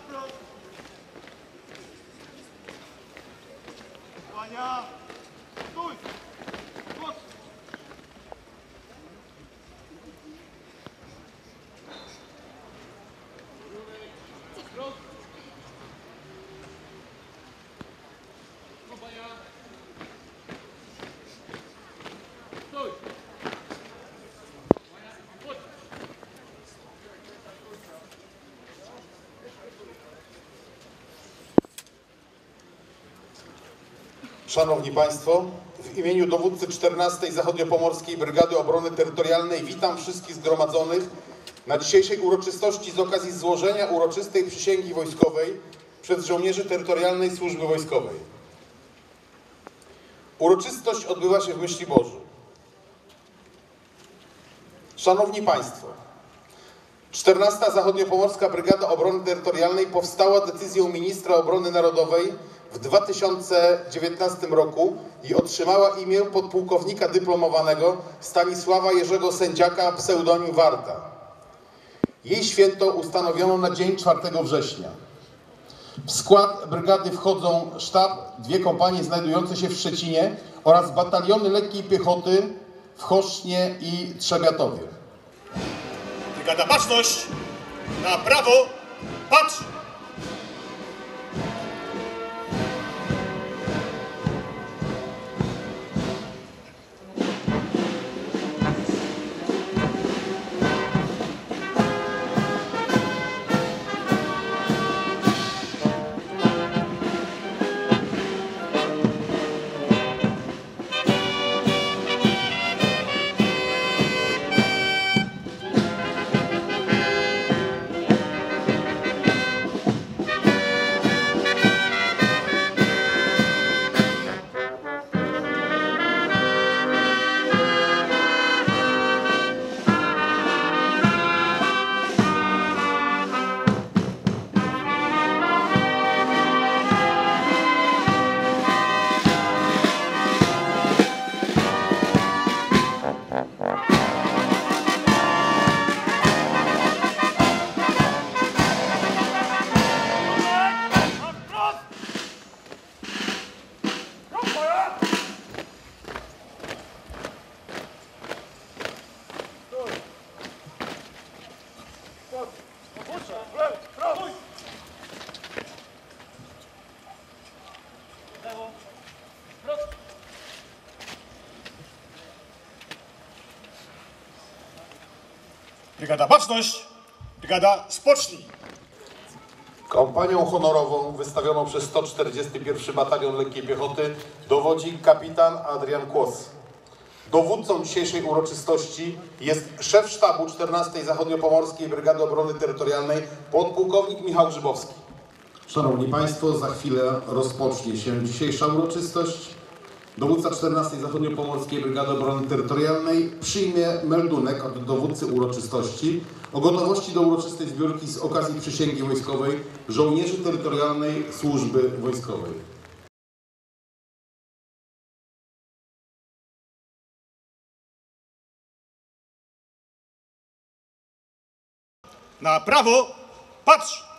Wania! Stój! Głos! Szanowni Państwo, w imieniu dowódcy 14. Zachodniopomorskiej Brygady Obrony Terytorialnej witam wszystkich zgromadzonych na dzisiejszej uroczystości z okazji złożenia uroczystej przysięgi wojskowej przez żołnierzy Terytorialnej Służby Wojskowej. Uroczystość odbywa się w Myśliborzu. Szanowni Państwo, 14. Zachodniopomorska Brygada Obrony Terytorialnej powstała decyzją Ministra Obrony Narodowej w 2019 roku i otrzymała imię podpułkownika dyplomowanego Stanisława Jerzego Sędziaka, pseudonim Warta. Jej święto ustanowiono na dzień 4 września. W skład brygady wchodzą sztab, 2 kompanie znajdujące się w Szczecinie oraz bataliony lekkiej piechoty w Choszcznie i Trzebiatowie. Brygada baczność! Na prawo! Patrz! Brygada baczność! Brygada spocznij! Kompanią honorową wystawioną przez 141 Batalion Lekkiej Piechoty dowodzi kapitan Adrian Kłos. Dowódcą dzisiejszej uroczystości jest szef sztabu 14. Zachodniopomorskiej Brygady Obrony Terytorialnej podpułkownik Michał Grzybowski. Szanowni Państwo, za chwilę rozpocznie się dzisiejsza uroczystość. Dowódca 14. Zachodniopomorskiej Brygady Obrony Terytorialnej przyjmie meldunek od dowódcy uroczystości o gotowości do uroczystej zbiórki z okazji przysięgi wojskowej żołnierzy Terytorialnej Służby Wojskowej. Na prawo! Patrz!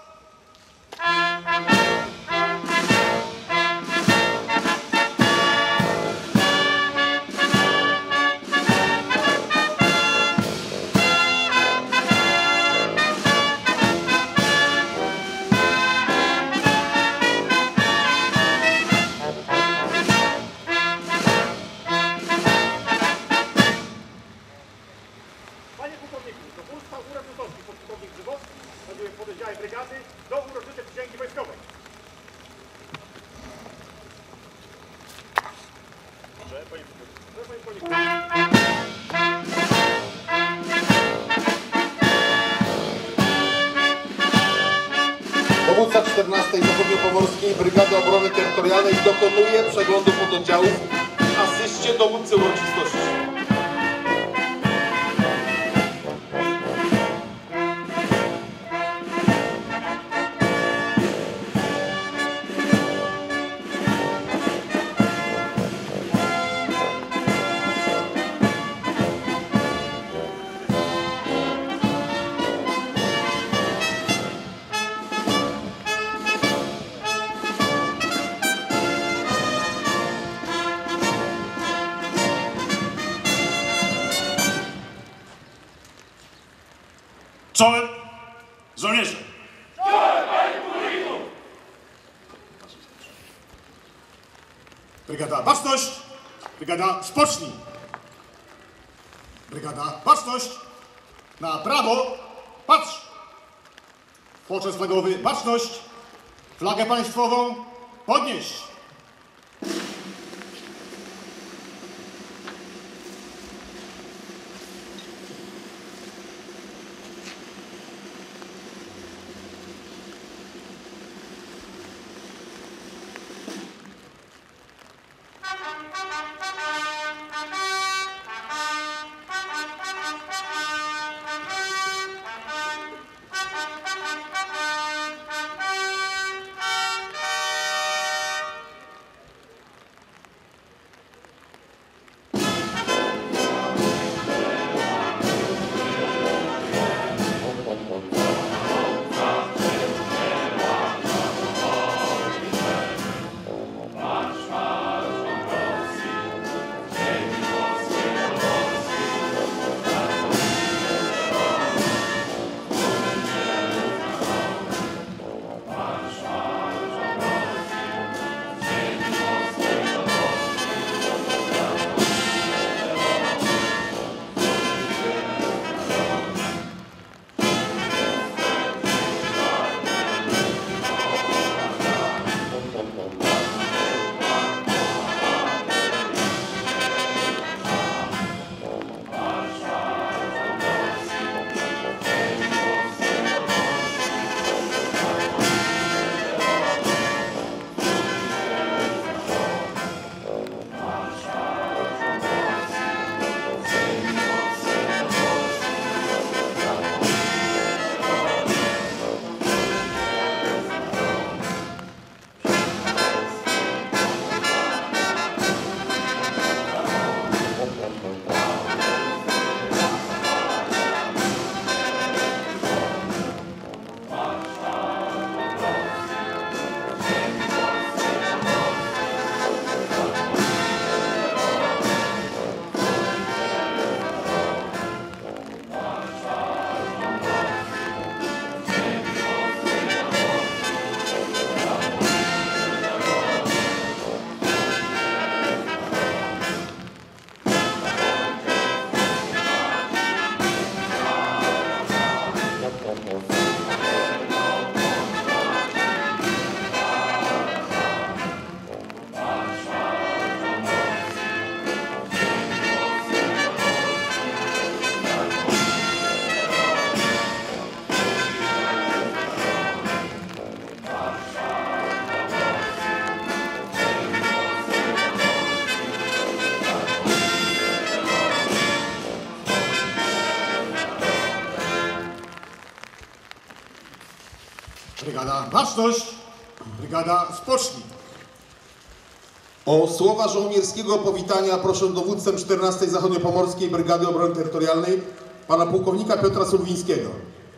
Panie pułkowniku, dowódca uroczystości podpułkownik Grzybowski znajduje w pododdziale brygady do uroczystej przysięgi wojskowej. Proszę, panie pułkowniku. Dowódca 14. Zachodniopomorskiej Brygady Obrony Terytorialnej dokonuje przeglądu pododdziałów w asyście dowódcy uroczystości. Czołem żołnierze! Czołem, panie pułkowniku! Brygada baczność! Brygada spocznij! Brygada baczność! Na prawo! Patrz! Poczes flagowy baczność! Flagę państwową podnieść! Brygada baczność! Brygada spocznij! O słowa żołnierskiego powitania proszę dowódcę 14. Zachodniopomorskiej Brygady Obrony Terytorialnej, pana pułkownika Piotra Sulwińskiego.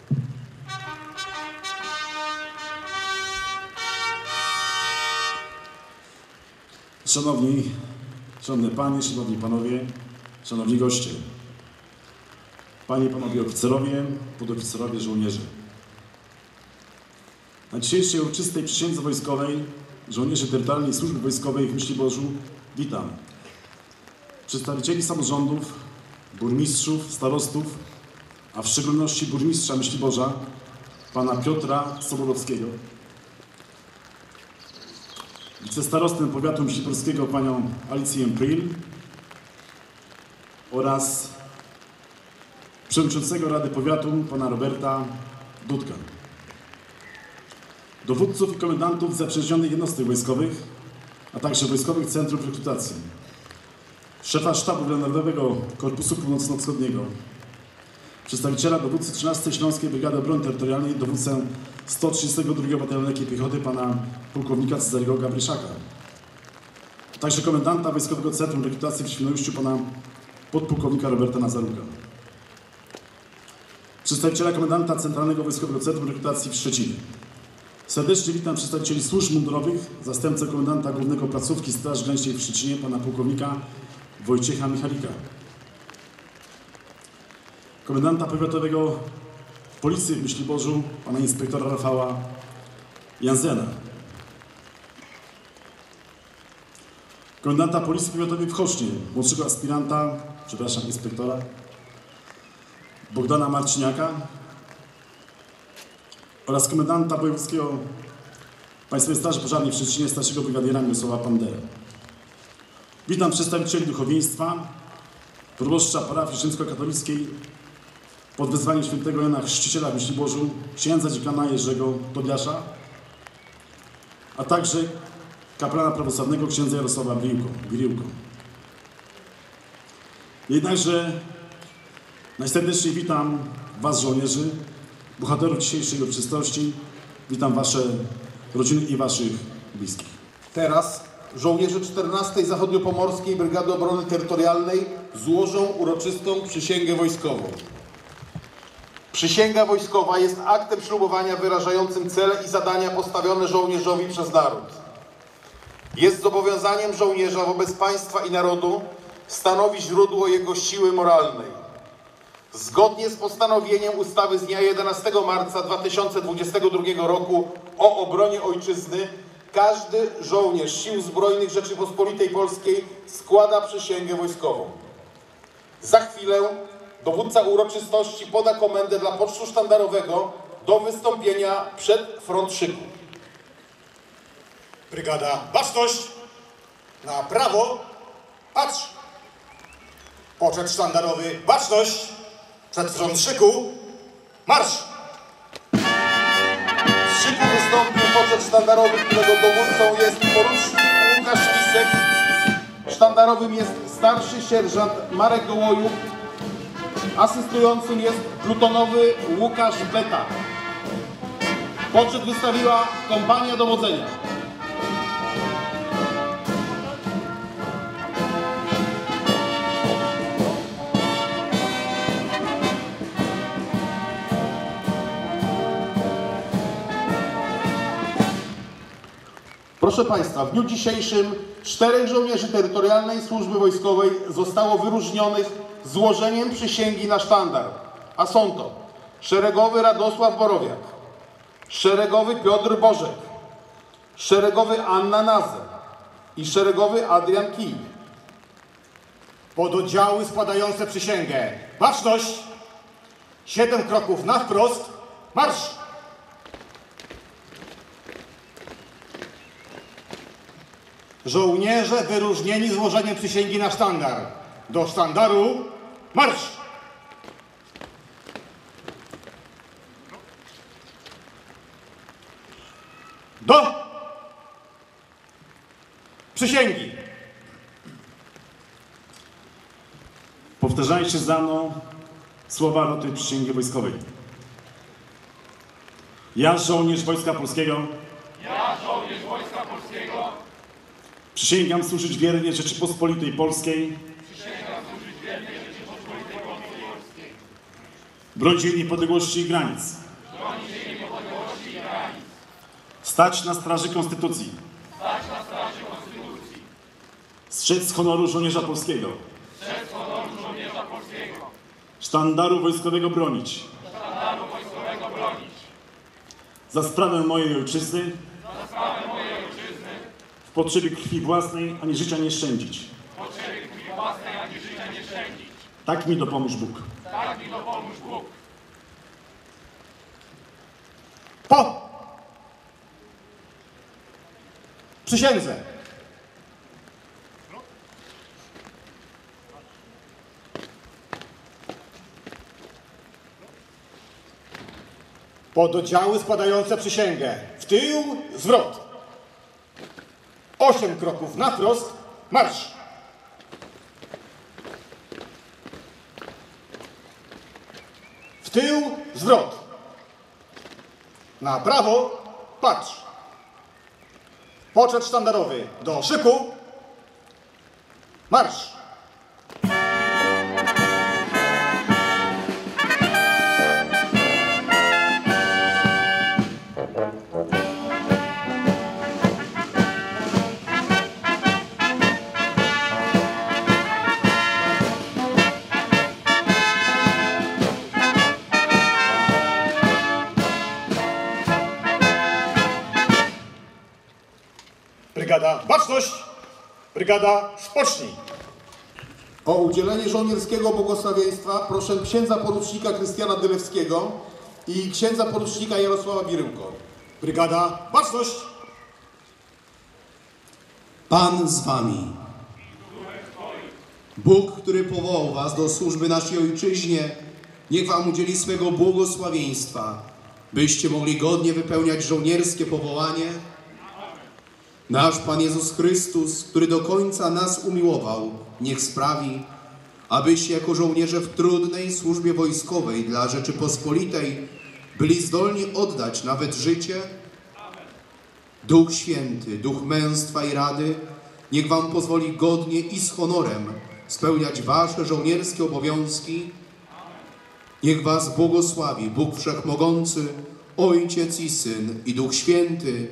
Szanowne panie, szanowni panowie, szanowni goście, panie i panowie oficerowie, podoficerowie, żołnierze. Na dzisiejszej uroczystej przysiędze wojskowej żołnierzy Terytorialnej Służby Wojskowej w Myśliborzu witam przedstawicieli samorządów, burmistrzów, starostów, a w szczególności burmistrza Myśliborza, pana Piotra Sobolowskiego, wicestarostę powiatu myśliborskiego panią Alicję Pril oraz przewodniczącego Rady Powiatu pana Roberta Dudka, dowódców i komendantów zaprzyjaźnionych jednostek wojskowych, a także wojskowych centrów rekrutacji, szefa Sztabu Narodowego Korpusu Północno-Wschodniego, przedstawiciela dowódcy 13. Śląskiej Brygady Obrony Terytorialnej, dowódcę 132 Batalionu Lekkiej Piechoty pana pułkownika Cezarego Gabryszaka, a także komendanta Wojskowego Centrum Rekrutacji w Świnoujściu pana podpułkownika Roberta Nazaruka, przedstawiciela komendanta Centralnego Wojskowego Centrum Rekrutacji w Szczecinie. Serdecznie witam przedstawicieli służb mundurowych, zastępcę komendanta głównego placówki Straży Granicznej w Szczecinie pana pułkownika Wojciecha Michalika, komendanta powiatowego Policji w Myśliborzu pana inspektora Rafała Janzena, komendanta Policji Powiatowej w Chosznie, młodszego aspiranta, inspektora Bogdana Marciniaka oraz komendanta wojewódzkiego Państwowej Straży Pożarnej w Szczecinie, starszego brygadiera Mirosława Pandera. Witam przedstawicieli duchowieństwa, proboszcza parafii rzymskokatolickiej pod wezwaniem świętego Jana Chrzciciela w Myśliborzu, księdza dziekana Jerzego Tobiasza, a także kaplana prawosławnego księdza Jarosława Biriłko. Jednakże najserdeczniej witam Was, żołnierzy, bohaterów dzisiejszej uroczystości. Witam Wasze rodziny i Waszych bliskich. Teraz żołnierze 14. Zachodniopomorskiej Brygady Obrony Terytorialnej złożą uroczystą przysięgę wojskową. Przysięga wojskowa jest aktem ślubowania wyrażającym cele i zadania postawione żołnierzowi przez naród. Jest zobowiązaniem żołnierza wobec państwa i narodu, stanowi źródło jego siły moralnej. Zgodnie z postanowieniem ustawy z dnia 11 marca 2022 roku o obronie ojczyzny, każdy żołnierz Sił Zbrojnych Rzeczypospolitej Polskiej składa przysięgę wojskową. Za chwilę dowódca uroczystości poda komendę dla pocztu sztandarowego do wystąpienia przed front szyku. Brygada, baczność! Na prawo, patrz! Poczet sztandarowy, baczność! Przed front szyku, marsz! W szyku wystąpił poczet sztandarowy, którego dowódcą jest porucznik Łukasz Lisek. Sztandarowym jest starszy sierżant Marek Gołojub. Asystującym jest plutonowy Łukasz Beta. Poczet wystawiła kompania dowodzenia. Proszę Państwa, w dniu dzisiejszym 4 żołnierzy terytorialnej służby wojskowej zostało wyróżnionych złożeniem przysięgi na sztandar, a są to szeregowy Radosław Borowiak, szeregowy Piotr Bożek, szeregowy Anna Nazer i szeregowy Adrian Kij. Pododdziały składające przysięgę, baczność! 7 kroków na wprost, marsz! Żołnierze wyróżnieni złożeniem przysięgi na sztandar. Do sztandaru, marsz! Do przysięgi. Powtarzajcie za mną słowa roty przysięgi wojskowej. Ja, żołnierz Wojska Polskiego, przysięgam służyć wiernie Rzeczypospolitej Polskiej, bronić jej niepodległości i granic, stać na straży Konstytucji, strzec honoru żołnierza polskiego, sztandaru wojskowego bronić, za sprawę mojej ojczyzny, w potrzebie krwi własnej, ani życia nie szczędzić. Tak mi dopomóż Bóg. Po przysiędze. Pododdziały składające przysięgę. W tył, zwrot. 8 kroków na wprost, marsz. W tył, zwrot. Na prawo, patrz. Poczet sztandarowy. Do szyku, marsz. Brygada baczność! Brygada spocznij! O udzielenie żołnierskiego błogosławieństwa proszę księdza porucznika Krystiana Dylewskiego i księdza porucznika Jarosława Biryłko. Brygada baczność! Pan z wami. Bóg, który powołał was do służby naszej Ojczyźnie, niech wam udzieli swego błogosławieństwa, byście mogli godnie wypełniać żołnierskie powołanie. Nasz Pan Jezus Chrystus, który do końca nas umiłował, niech sprawi, abyście jako żołnierze w trudnej służbie wojskowej dla Rzeczypospolitej byli zdolni oddać nawet życie. Duch Święty, Duch męstwa i rady, niech wam pozwoli godnie i z honorem spełniać wasze żołnierskie obowiązki. Niech was błogosławi Bóg Wszechmogący, Ojciec i Syn i Duch Święty.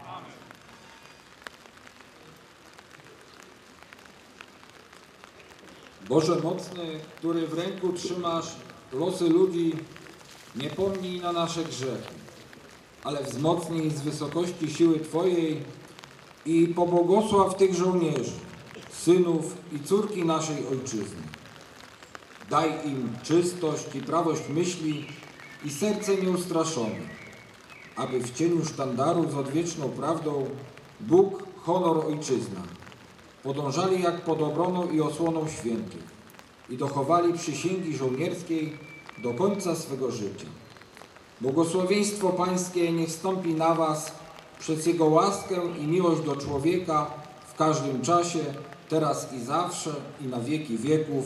Boże mocny, który w ręku trzymasz losy ludzi, nie pomnij na nasze grzechy, ale wzmocnij z wysokości siły Twojej i pobłogosław tych żołnierzy, synów i córki naszej Ojczyzny. Daj im czystość i prawość myśli i serce nieustraszone, aby w cieniu sztandaru z odwieczną prawdą Bóg, honor, Ojczyzna podążali jak pod obroną i osłoną świętych i dochowali przysięgi żołnierskiej do końca swego życia. Błogosławieństwo Pańskie niech stąpi na was przez Jego łaskę i miłość do człowieka w każdym czasie, teraz i zawsze, i na wieki wieków.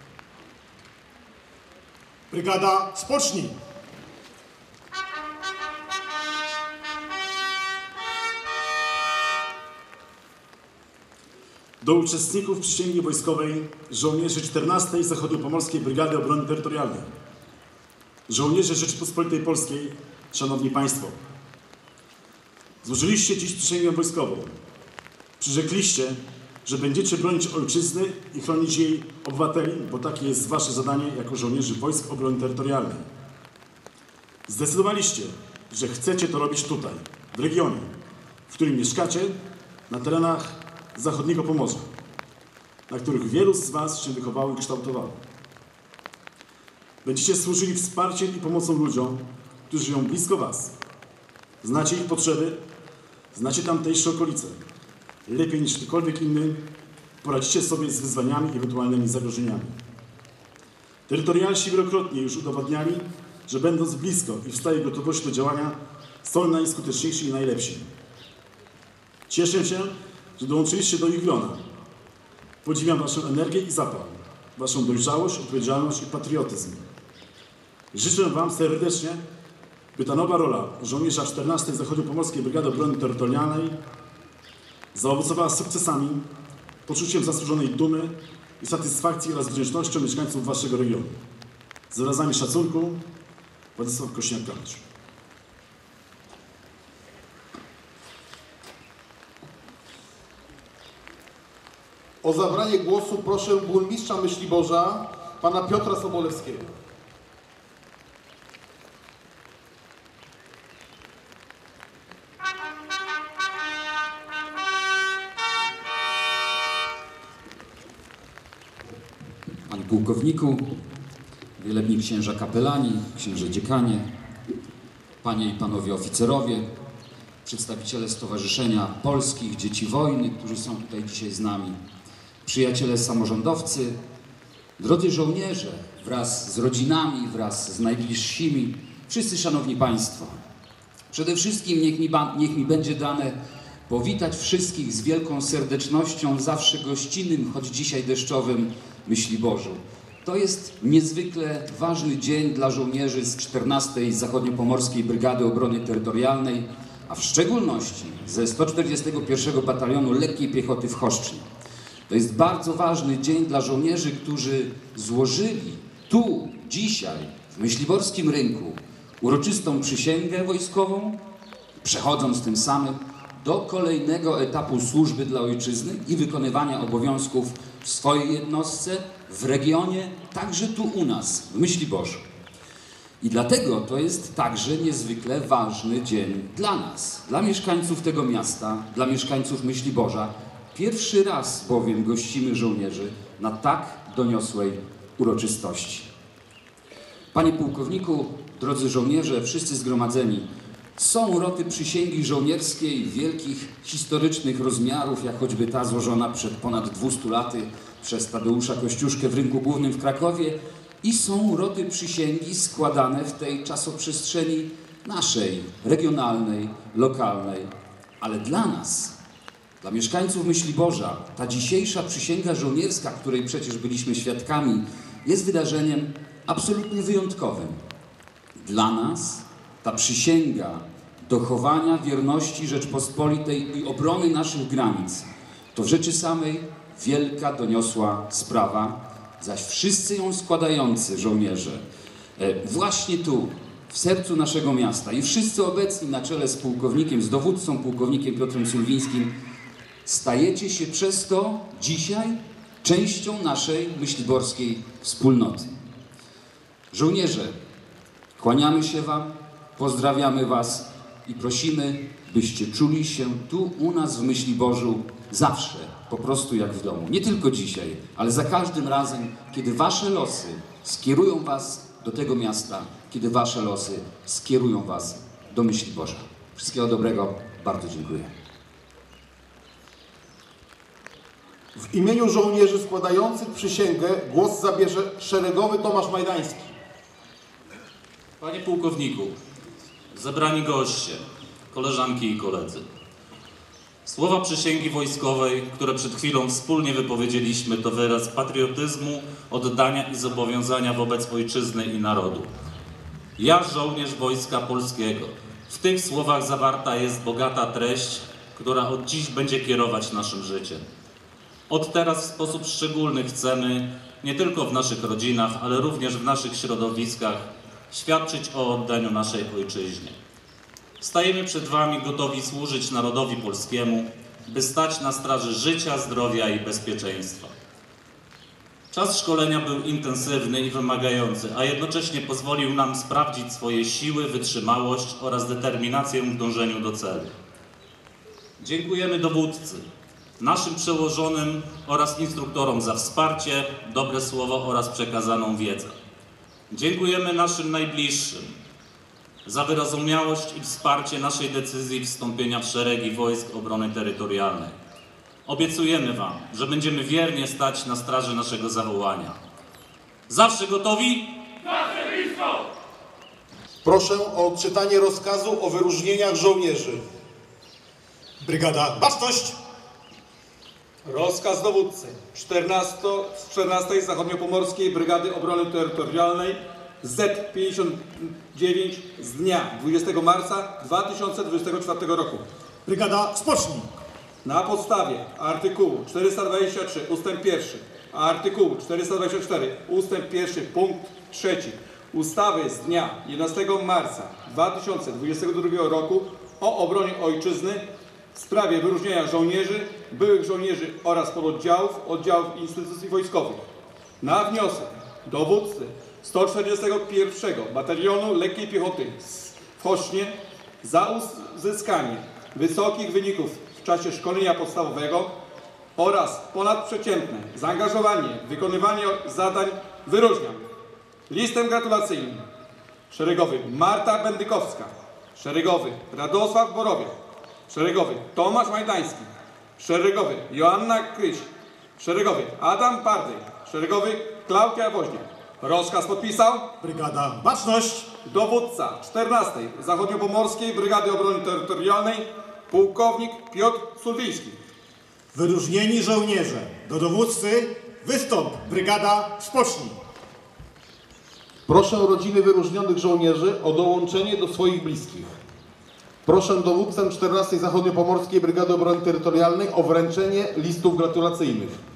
Brygada spocznij! Do uczestników przysięgi wojskowej żołnierzy 14. Zachodniopomorskiej Brygady Obrony Terytorialnej. Żołnierze Rzeczypospolitej Polskiej, Szanowni Państwo, złożyliście dziś przysięgę wojskową. Przyrzekliście, że będziecie bronić ojczyzny i chronić jej obywateli, bo takie jest wasze zadanie jako żołnierzy Wojsk Obrony Terytorialnej. Zdecydowaliście, że chcecie to robić tutaj, w regionie, w którym mieszkacie, na terenach zachodniego Pomorza, na których wielu z was się wychowało i kształtowało. Będziecie służyli wsparciem i pomocą ludziom, którzy żyją blisko was. Znacie ich potrzeby, znacie tamtejsze okolice. Lepiej niż ktokolwiek inny poradzicie sobie z wyzwaniami i ewentualnymi zagrożeniami. Terytorialsi wielokrotnie już udowadniali, że będąc blisko i w stałej gotowości do działania, są najskuteczniejsi i najlepsi. Cieszę się, że dołączyliście do ich grona. Podziwiam waszą energię i zapał, waszą dojrzałość, odpowiedzialność i patriotyzm. Życzę wam serdecznie, by ta nowa rola żołnierza 14. Zachodniopomorskiej Brygady Obrony Terytorialnej zaowocowała sukcesami, poczuciem zasłużonej dumy i satysfakcji oraz wdzięcznością mieszkańców waszego regionu. Z wyrazami szacunku, Władysław Kośniak-Kamysz. O zabranie głosu proszę burmistrza Myśliborza, pana Piotra Sobolewskiego. Panie pułkowniku, wielebni księża kapelani, księże dziekanie, panie i panowie oficerowie, przedstawiciele Stowarzyszenia Polskich Dzieci Wojny, którzy są tutaj dzisiaj z nami, przyjaciele samorządowcy, drodzy żołnierze, wraz z rodzinami, wraz z najbliższymi, wszyscy szanowni państwo. Przede wszystkim niech mi będzie dane powitać wszystkich z wielką serdecznością, zawsze gościnnym, choć dzisiaj deszczowym Myśliborzu. To jest niezwykle ważny dzień dla żołnierzy z 14. Zachodniopomorskiej Brygady Obrony Terytorialnej, a w szczególności ze 141 Batalionu Lekkiej Piechoty w Choszczy. To jest bardzo ważny dzień dla żołnierzy, którzy złożyli tu, dzisiaj, w Myśliborskim Rynku uroczystą przysięgę wojskową, przechodząc tym samym do kolejnego etapu służby dla ojczyzny i wykonywania obowiązków w swojej jednostce, w regionie, także tu u nas, w Myśliborzu. I dlatego to jest także niezwykle ważny dzień dla nas, dla mieszkańców tego miasta, dla mieszkańców Myśliborza. Pierwszy raz bowiem gościmy żołnierzy na tak doniosłej uroczystości. Panie pułkowniku, drodzy żołnierze, wszyscy zgromadzeni, są roty przysięgi żołnierskiej wielkich, historycznych rozmiarów, jak choćby ta złożona przed ponad 200 laty przez Tadeusza Kościuszkę w Rynku Głównym w Krakowie, i są roty przysięgi składane w tej czasoprzestrzeni naszej, regionalnej, lokalnej. Ale dla nas, dla mieszkańców Myśliborza, ta dzisiejsza przysięga żołnierska, której przecież byliśmy świadkami, jest wydarzeniem absolutnie wyjątkowym. Dla nas ta przysięga dochowania wierności Rzeczpospolitej i obrony naszych granic to w rzeczy samej wielka, doniosła sprawa, zaś wszyscy ją składający żołnierze właśnie tu, w sercu naszego miasta i wszyscy obecni na czele z pułkownikiem, z dowódcą pułkownikiem Piotrem Sulwińskim, stajecie się przez to dzisiaj częścią naszej myśliborskiej wspólnoty. Żołnierze, kłaniamy się wam, pozdrawiamy was i prosimy, byście czuli się tu u nas w Myśliborzu zawsze, po prostu jak w domu. Nie tylko dzisiaj, ale za każdym razem, kiedy wasze losy skierują was do tego miasta, kiedy wasze losy skierują was do Myśliborza. Wszystkiego dobrego, bardzo dziękuję. W imieniu żołnierzy składających przysięgę głos zabierze szeregowy Tomasz Majdański. Panie pułkowniku, zebrani goście, koleżanki i koledzy. Słowa przysięgi wojskowej, które przed chwilą wspólnie wypowiedzieliśmy, to wyraz patriotyzmu, oddania i zobowiązania wobec ojczyzny i narodu. Ja, żołnierz Wojska Polskiego. W tych słowach zawarta jest bogata treść, która od dziś będzie kierować naszym życiem. Od teraz w sposób szczególny chcemy, nie tylko w naszych rodzinach, ale również w naszych środowiskach, świadczyć o oddaniu naszej ojczyźnie. Stajemy przed wami gotowi służyć narodowi polskiemu, by stać na straży życia, zdrowia i bezpieczeństwa. Czas szkolenia był intensywny i wymagający, a jednocześnie pozwolił nam sprawdzić swoje siły, wytrzymałość oraz determinację w dążeniu do celu. Dziękujemy dowódcy, naszym przełożonym oraz instruktorom za wsparcie, dobre słowo oraz przekazaną wiedzę. Dziękujemy naszym najbliższym za wyrozumiałość i wsparcie naszej decyzji wstąpienia w szeregi Wojsk Obrony Terytorialnej. Obiecujemy wam, że będziemy wiernie stać na straży naszego zawołania. Zawsze gotowi? Zawsze blisko! Proszę o odczytanie rozkazu o wyróżnieniach żołnierzy. Brygada Baczność! Rozkaz dowódcy 14 Zachodniopomorskiej Brygady Obrony Terytorialnej Z-59 z dnia 20 marca 2024 roku. Brygada Spocznij! Na podstawie artykułu 423 ust. 1, a artykułu 424 ust. 1 punkt 3 ustawy z dnia 11 marca 2022 roku o obronie ojczyzny w sprawie wyróżnienia żołnierzy, byłych żołnierzy oraz pododdziałów, oddziałów i instytucji wojskowych. Na wniosek dowódcy 141 Batalionu Lekkiej Piechoty w Chośnie za uzyskanie wysokich wyników w czasie szkolenia podstawowego oraz ponadprzeciętne zaangażowanie w wykonywanie zadań wyróżniam listem gratulacyjnym szeregowy Marta Bendykowska, szeregowy Radosław Borowiak, szeregowy Tomasz Majdański, szeregowy Joanna Kryś, szeregowy Adam Pardej, szeregowy Klaudia Woźniak. Rozkaz podpisał Brygada Baczność! dowódca 14 Zachodniopomorskiej Brygady Obrony Terytorialnej pułkownik Piotr Sulwiński. Wyróżnieni żołnierze. Do dowódcy wystąp Brygada Spocznij! Proszę rodziny wyróżnionych żołnierzy o dołączenie do swoich bliskich. Proszę dowódcę 14 Zachodniopomorskiej Brygady Obrony Terytorialnej o wręczenie listów gratulacyjnych.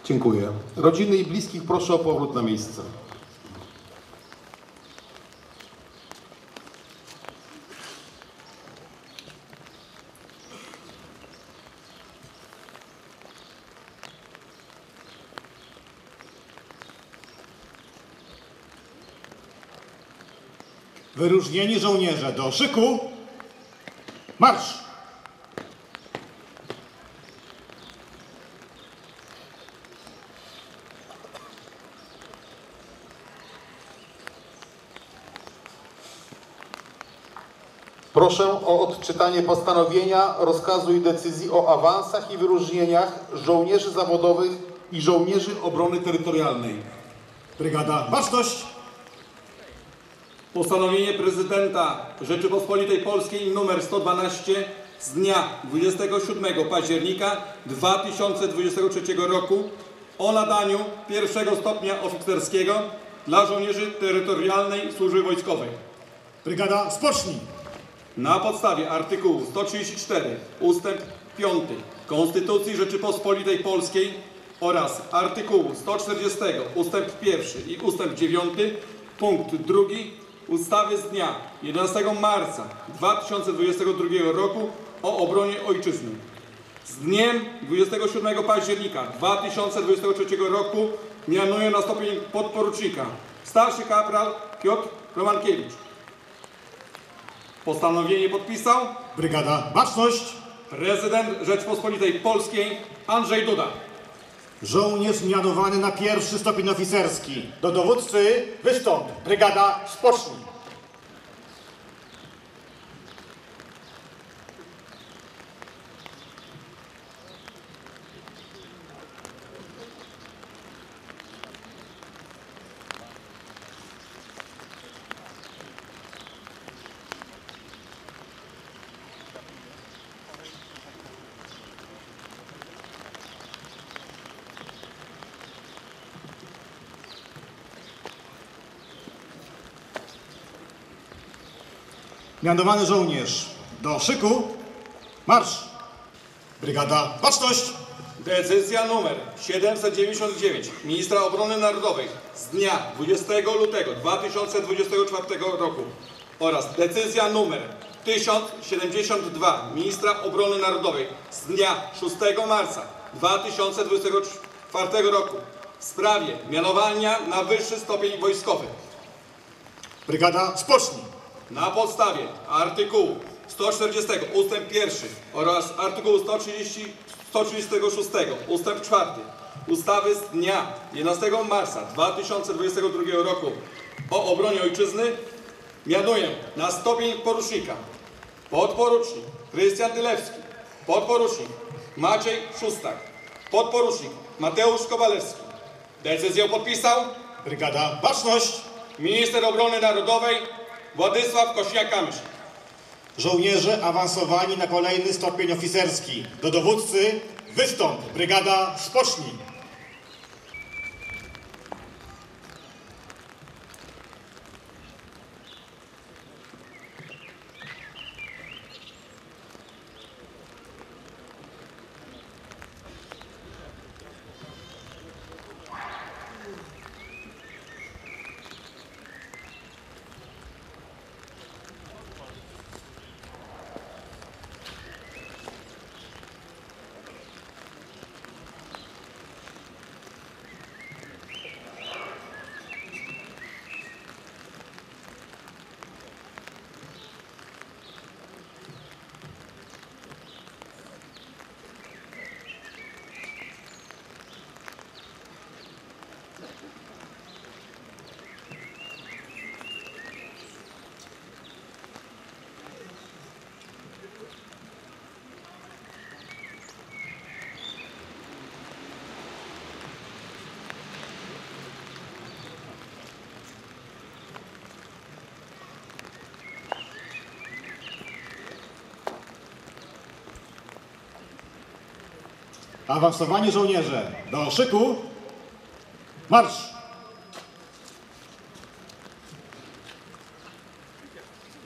Dziękuję. Rodziny i bliskich proszę o powrót na miejsce. Wyróżnieni żołnierze do szyku. Marsz! Proszę o odczytanie postanowienia, rozkazu i decyzji o awansach i wyróżnieniach żołnierzy zawodowych i żołnierzy obrony terytorialnej. Brygada Baczność! Postanowienie prezydenta Rzeczypospolitej Polskiej nr 112 z dnia 27 października 2023 roku o nadaniu pierwszego stopnia oficerskiego dla żołnierzy terytorialnej służby wojskowej. Brygada Spocznij! Na podstawie artykułu 134 ustęp 5 Konstytucji Rzeczypospolitej Polskiej oraz artykułu 140 ustęp 1 i ustęp 9 punkt 2 ustawy z dnia 11 marca 2022 roku o obronie ojczyzny. Z dniem 27 października 2023 roku mianuję na stopień podporucznika starszy kapral Piotr Romankiewicz. Postanowienie podpisał Brygada Baczność! prezydent Rzeczpospolitej Polskiej Andrzej Duda. Żołnierz mianowany na pierwszy stopień oficerski. Do dowódcy wystąp. Brygada Spocznij! Mianowany żołnierz do szyku. Marsz! Brygada Baczność! Decyzja numer 799 Ministra Obrony Narodowej z dnia 20 lutego 2024 roku oraz decyzja numer 1072 Ministra Obrony Narodowej z dnia 6 marca 2024 roku w sprawie mianowania na wyższy stopień wojskowy. Brygada Spocznij! Na podstawie artykułu 140 ustęp 1 oraz artykułu 136 ustęp 4 ustawy z dnia 11 marca 2022 roku o obronie ojczyzny mianuję na stopień porucznika podporucznik Krystian Dylewski, podporucznik Maciej Szustak, podporucznik Mateusz Kowalewski. Decyzję podpisał Brygada Baczność! minister obrony narodowej Władysław Kośniak-Kamysz. Żołnierze awansowani na kolejny stopień oficerski. Do dowódcy wystąp. Brygada Spocznij! Awansowani żołnierze do szyku. Marsz!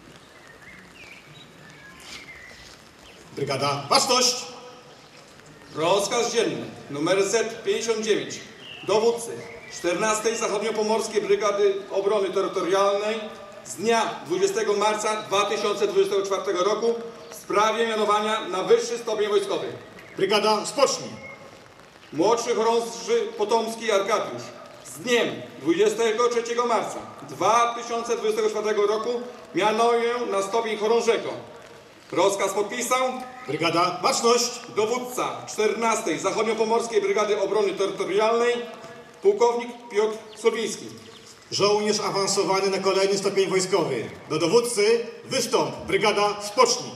Brygada Baczność! Rozkaz dzienny nr 59 dowódcy 14 Zachodniopomorskiej Brygady Obrony Terytorialnej z dnia 20 marca 2024 roku w sprawie mianowania na wyższy stopień wojskowy. Brygada spocznij. Młodszy chorąży Potomski Arkadiusz z dniem 23 marca 2024 roku mianuję na stopień chorążego. Rozkaz podpisał Brygada baczność. dowódca 14 Zachodniopomorskiej Brygady Obrony Terytorialnej pułkownik Piotr Surwiński. Żołnierz awansowany na kolejny stopień wojskowy. Do dowódcy wystąp. Brygada spocznij.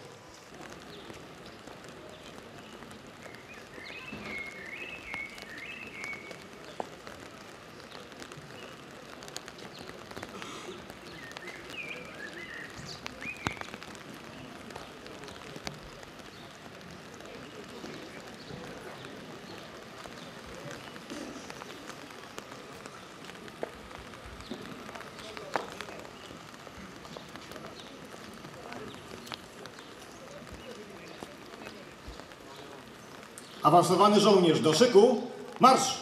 Awansowany żołnierz do szyku. Marsz!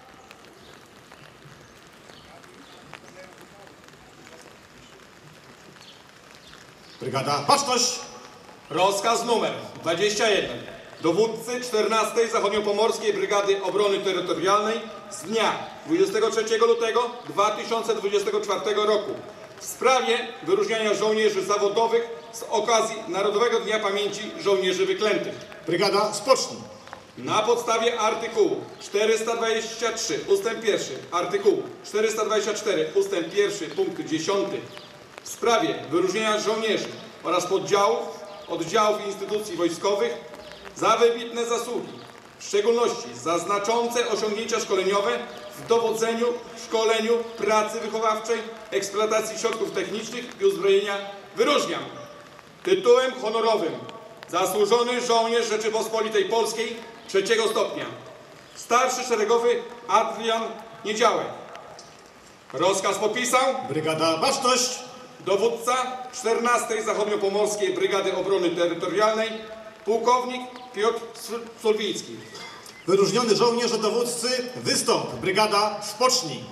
Brygada baczność. Rozkaz numer 21 dowódcy 14 Zachodniopomorskiej Brygady Obrony Terytorialnej z dnia 23 lutego 2024 roku w sprawie wyróżniania żołnierzy zawodowych z okazji Narodowego Dnia Pamięci Żołnierzy Wyklętych. Brygada spocznij. Na podstawie artykułu 423 ust. 1, artykułu 424 ust. 1 punkt 10 w sprawie wyróżnienia żołnierzy oraz oddziałów i instytucji wojskowych za wybitne zasługi, w szczególności za znaczące osiągnięcia szkoleniowe w dowodzeniu, szkoleniu, pracy wychowawczej, eksploatacji środków technicznych i uzbrojenia wyróżniam tytułem honorowym Zasłużony Żołnierz Rzeczypospolitej Polskiej III stopnia starszy szeregowy Adrian Niedziałek. Rozkaz podpisał Brygada baczność. dowódca 14 Zachodniopomorskiej Brygady Obrony Terytorialnej pułkownik Piotr Surwiński. Wyróżniony żołnierz do dowódcy wystąp. Brygada spocznij.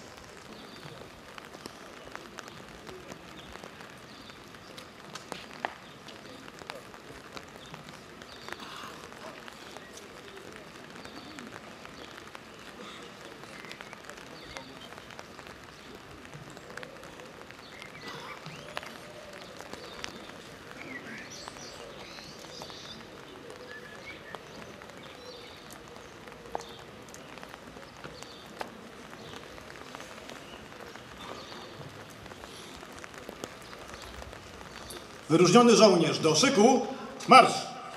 Wyróżniony żołnierz do szyku. Marsz!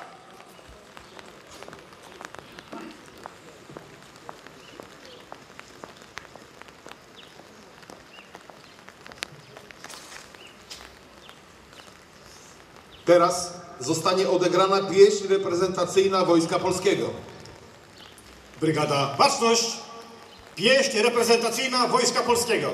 Teraz zostanie odegrana pieśń reprezentacyjna Wojska Polskiego. Brygada baczność. Pieśń reprezentacyjna Wojska Polskiego.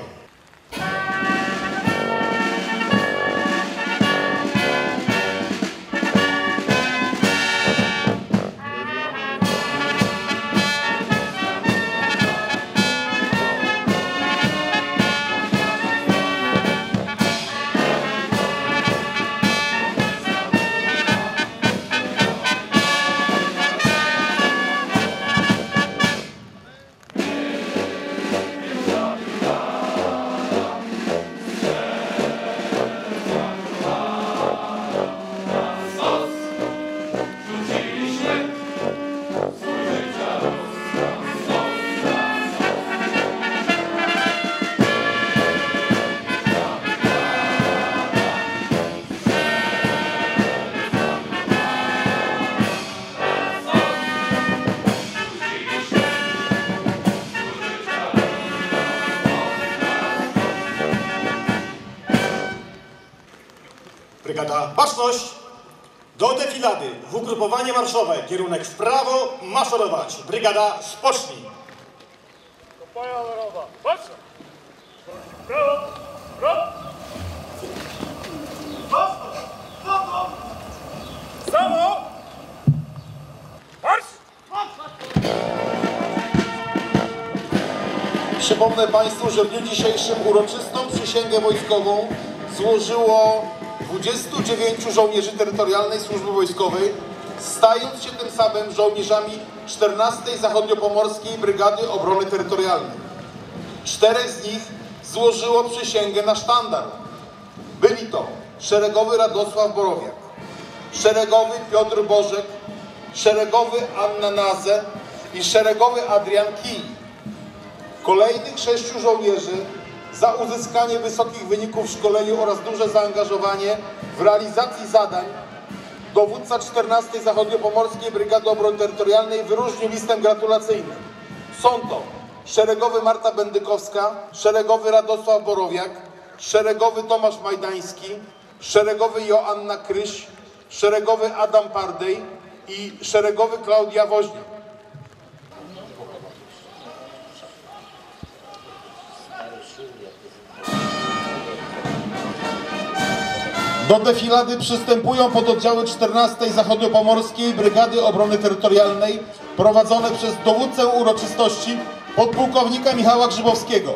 Brygada baczność. Do defilady w ugrupowanie marszowe. Kierunek w prawo. Maszerować. Brygada spocznij. Kompania honorowa. Marsz! Prawo! Prawo! Samo! Samo! Marsz! Przypomnę Państwu, że w dniu dzisiejszym uroczystą przysięgę wojskową złożyło 29 żołnierzy terytorialnej służby wojskowej, stając się tym samym żołnierzami 14. Zachodniopomorskiej Brygady Obrony Terytorialnej. 4 z nich złożyło przysięgę na sztandar. Byli to szeregowy Radosław Borowiak, szeregowy Piotr Bożek, szeregowy Anna Naze i szeregowy Adrian Kij. Kolejnych 6 żołnierzy za uzyskanie wysokich wyników w szkoleniu oraz duże zaangażowanie w realizacji zadań dowódca 14. Zachodniopomorskiej Brygady Obrony Terytorialnej wyróżnił listem gratulacyjnym. Są to szeregowy Marta Bendykowska, szeregowy Radosław Borowiak, szeregowy Tomasz Majdański, szeregowy Joanna Kryś, szeregowy Adam Pardej i szeregowy Klaudia Woźniak. Do defilady przystępują pododdziały 14. Zachodniopomorskiej Brygady Obrony Terytorialnej prowadzone przez dowódcę uroczystości podpułkownika Michała Grzybowskiego.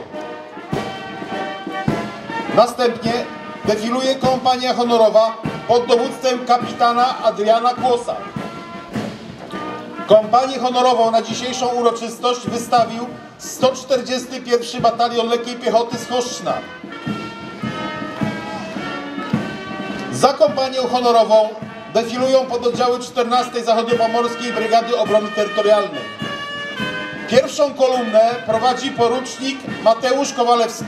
Następnie defiluje kompania honorowa pod dowództwem kapitana Adriana Kłosa. Kompanię honorową na dzisiejszą uroczystość wystawił 141 Batalion Lekkiej Piechoty z Choszczna. Za kompanię honorową defilują pododdziały 14. Zachodniopomorskiej Brygady Obrony Terytorialnej. Pierwszą kolumnę prowadzi porucznik Mateusz Kowalewski.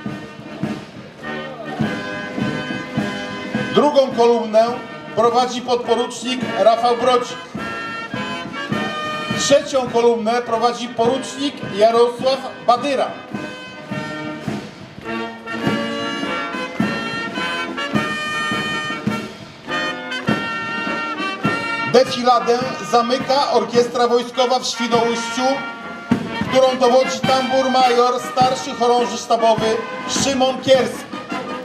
Drugą kolumnę prowadzi podporucznik Rafał Brodzik. Trzecią kolumnę prowadzi porucznik Jarosław Badyra. Defiladę zamyka Orkiestra Wojskowa w Świnoujściu, którą dowodzi tambur major, starszy chorąży sztabowy Szymon Kierski.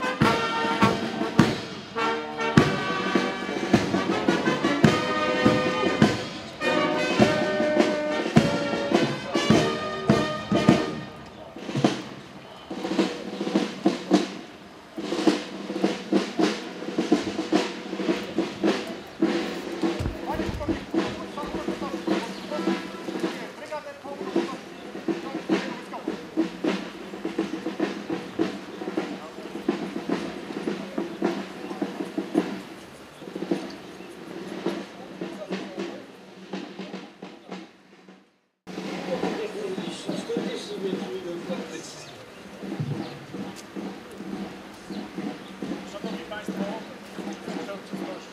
Szanowni Państwo, uroczystość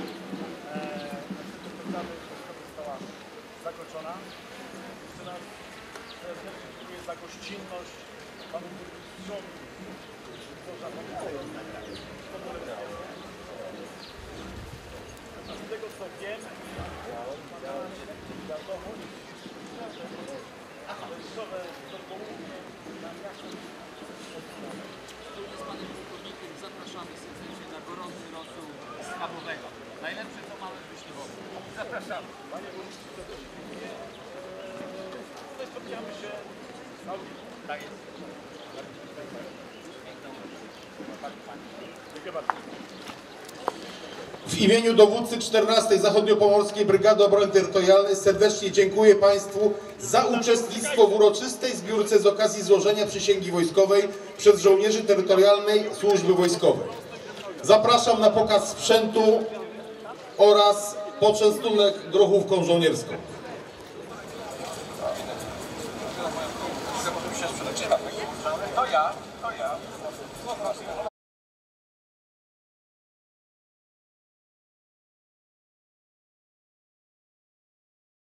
została zakończona. Jeszcze raz serdecznie dziękuję za gościnność panu burmistrzowi. Z tego co wiem, wojskowe to południe na miasto. Z panem pułkownikiem zapraszamy serdecznie na gorący rosół schabowego. Najlepsze co mamy w Wiśniewowie. Zapraszamy. Panie burmistrzu, serdecznie dziękuję. Tutaj spotkamy się z audycją. Tak jest. Dziękuję bardzo. W imieniu dowódcy 14. Zachodniopomorskiej Brygady Obrony Terytorialnej serdecznie dziękuję Państwu za uczestnictwo w uroczystej zbiórce z okazji złożenia przysięgi wojskowej przez żołnierzy terytorialnej służby wojskowej. Zapraszam na pokaz sprzętu oraz poczęstunek grochówką żołnierską. To ja.